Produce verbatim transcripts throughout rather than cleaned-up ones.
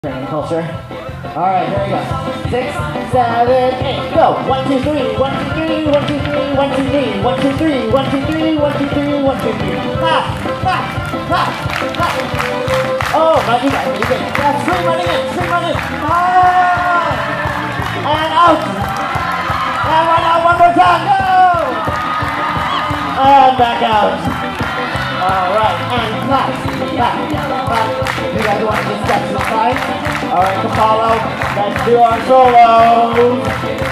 Training culture. Alright, here we go. Six, seven, eight, go! One, two, three, one, two, three, one, two, three, one, two, three, one, two, three, one, two, three, one, two, three, one, two, three. Ha! Ha! Ha! Ha! Oh, right, you guys, you get it. Yeah, three running in, three running in. Ah! And out! And run out one more time, go! And back out. Alright, and clap, clap, clap. You guys want to just step to the side? Alright, Kupalo, let's do our solos.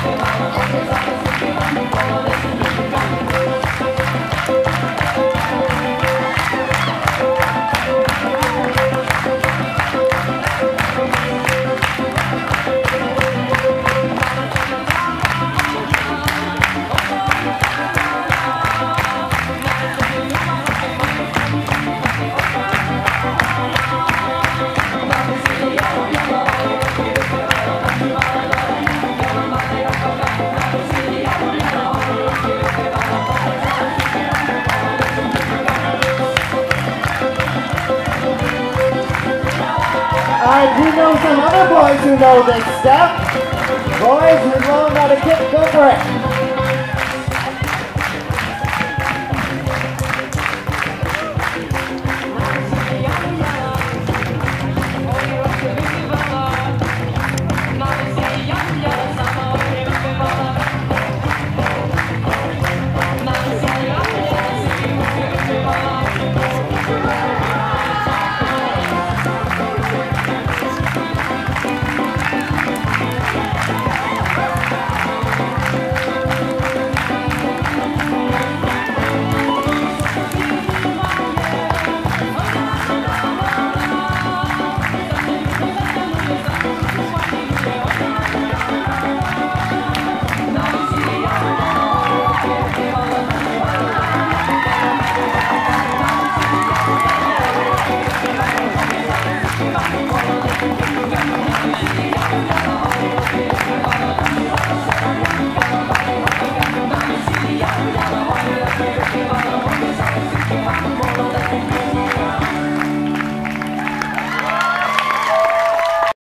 I do know some other boys who know this stuff. Boys who know how to kick, go for it.